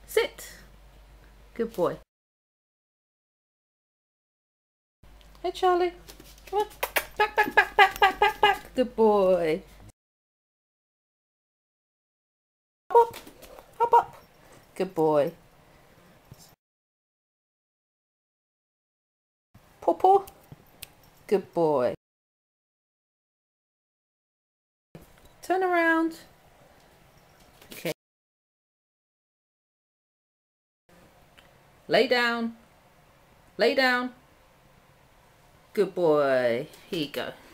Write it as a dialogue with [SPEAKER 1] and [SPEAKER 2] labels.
[SPEAKER 1] Sit. Good boy. Hey, Charlie. Come on. Back, back, back, back, back, back, back. Good boy. Hop up. Hop up. Good boy. Paw paw. Good boy. Turn around. Okay. Lay down. Lay down. Good boy. Here you go.